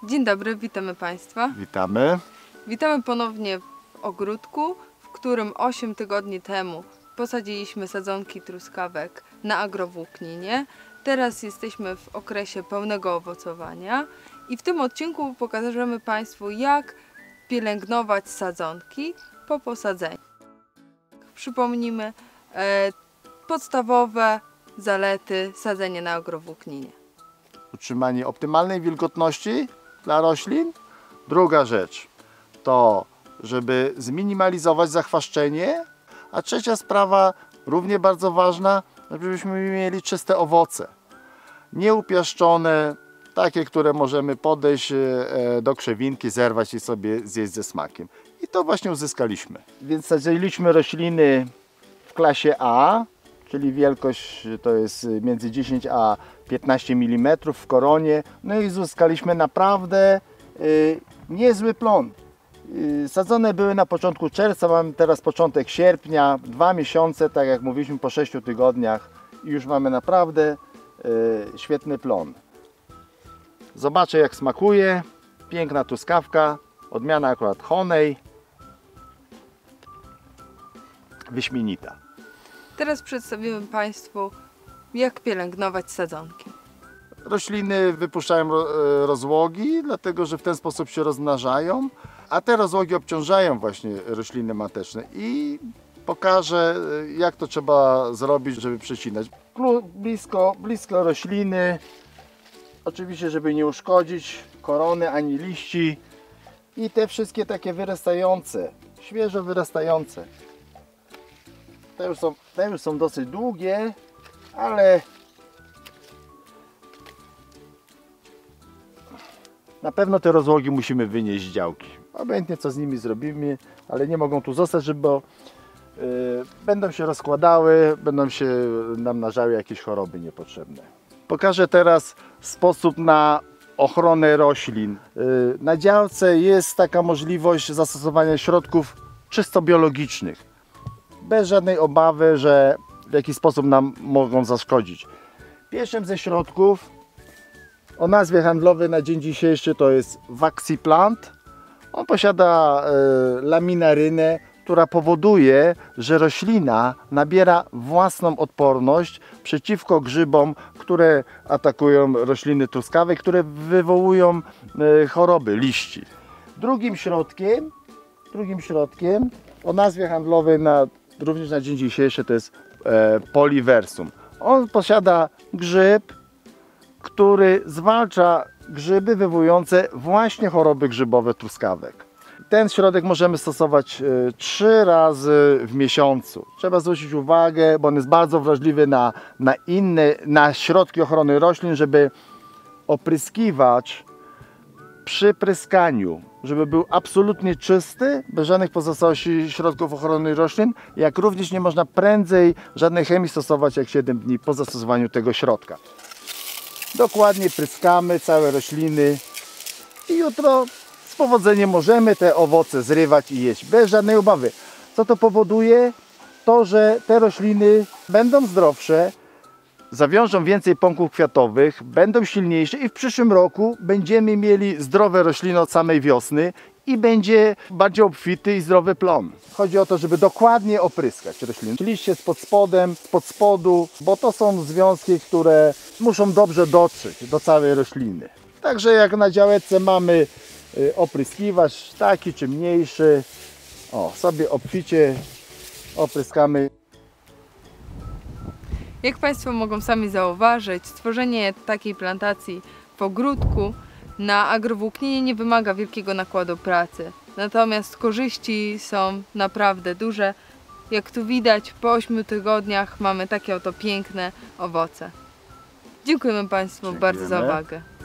Dzień dobry, witamy Państwa. Witamy. Witamy ponownie w ogródku, w którym 8 tygodni temu posadziliśmy sadzonki truskawek na agrowłókninie. Teraz jesteśmy w okresie pełnego owocowania i w tym odcinku pokażemy Państwu, jak pielęgnować sadzonki po posadzeniu. Przypomnijmy podstawowe zalety sadzenia na agrowłókninie. Utrzymanie optymalnej wilgotności dla roślin. Druga rzecz to, żeby zminimalizować zachwaszczenie. A trzecia sprawa, równie bardzo ważna, żebyśmy mieli czyste owoce. Nieupiaszczone, takie, które możemy podejść do krzewinki, zerwać i sobie zjeść ze smakiem. I to właśnie uzyskaliśmy. Więc sadziliśmy rośliny w klasie A, czyli wielkość to jest między 10 a 15 mm w koronie. No i uzyskaliśmy naprawdę niezły plon. Sadzone były na początku czerwca, mamy teraz początek sierpnia, 2 miesiące, tak jak mówiliśmy, po 6 tygodniach i już mamy naprawdę świetny plon. Zobaczę, jak smakuje. Piękna truskawka, odmiana akurat Honey. Wyśmienita. Teraz przedstawimy Państwu, jak pielęgnować sadzonki. Rośliny wypuszczają rozłogi, dlatego że w ten sposób się rozmnażają, a te rozłogi obciążają właśnie rośliny mateczne i pokażę, jak to trzeba zrobić, żeby przecinać. Blisko rośliny, oczywiście, żeby nie uszkodzić korony ani liści i te wszystkie takie wyrastające, świeżo wyrastające. Te już są dosyć długie, ale na pewno te rozłogi musimy wynieść z działki. Obojętnie co z nimi zrobimy, ale nie mogą tu zostać, bo będą się rozkładały, będą się namnażały jakieś choroby niepotrzebne. Pokażę teraz sposób na ochronę roślin. Na działce jest taka możliwość zastosowania środków czysto biologicznych, bez żadnej obawy, że w jakiś sposób nam mogą zaszkodzić. Pierwszym ze środków o nazwie handlowej na dzień dzisiejszy to jest Vacciplant. On posiada laminarynę, która powoduje, że roślina nabiera własną odporność przeciwko grzybom, które atakują rośliny truskawek, które wywołują choroby liści. Drugim środkiem o nazwie handlowej również na dzień dzisiejszy to jest Polyversum. On posiada grzyb, który zwalcza grzyby wywołujące właśnie choroby grzybowe truskawek. Ten środek możemy stosować 3 razy w miesiącu. Trzeba zwrócić uwagę, bo on jest bardzo wrażliwy na środki ochrony roślin, żeby opryskiwacz przy pryskaniu, żeby był absolutnie czysty, bez żadnych pozostałości środków ochrony roślin, jak również nie można prędzej żadnej chemii stosować jak 7 dni po zastosowaniu tego środka. Dokładnie pryskamy całe rośliny i jutro z powodzeniem możemy te owoce zrywać i jeść bez żadnej obawy. Co to powoduje? To, że te rośliny będą zdrowsze, zawiążą więcej pąków kwiatowych, będą silniejsze i w przyszłym roku będziemy mieli zdrowe rośliny od samej wiosny i będzie bardziej obfity i zdrowy plon. Chodzi o to, żeby dokładnie opryskać rośliny. Liście spod spodu, bo to są związki, które muszą dobrze dotrzeć do całej rośliny. Także jak na działeczce mamy opryskiwacz taki czy mniejszy, sobie obficie opryskamy. Jak Państwo mogą sami zauważyć, stworzenie takiej plantacji w ogródku na agrowłókninie nie wymaga wielkiego nakładu pracy. Natomiast korzyści są naprawdę duże. Jak tu widać, po 8 tygodniach mamy takie oto piękne owoce. Dziękujemy Państwu bardzo za uwagę.